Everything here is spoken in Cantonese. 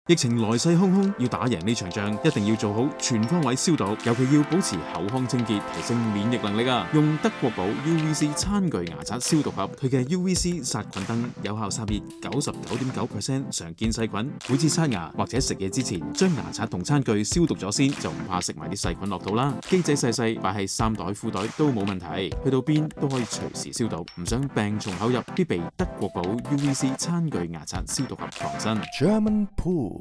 疫情來勢洶洶，要打贏呢場仗，一定要做好全方位消毒，尤其要保持口腔清潔，提升免疫能力啊！用德國寶 UVC 餐具牙刷消毒盒，佢嘅 UVC 殺菌燈有效殺滅99.9% 常見細菌。每次刷牙或者食嘢之前，將牙刷同餐具消毒咗先，就唔怕食埋啲細菌落肚啦。機仔細細擺喺衫袋褲袋都冇問題，去到邊都可以隨時消毒。唔想病從口入，必備德國寶 UVC 餐具牙刷消毒盒防身。 German Pool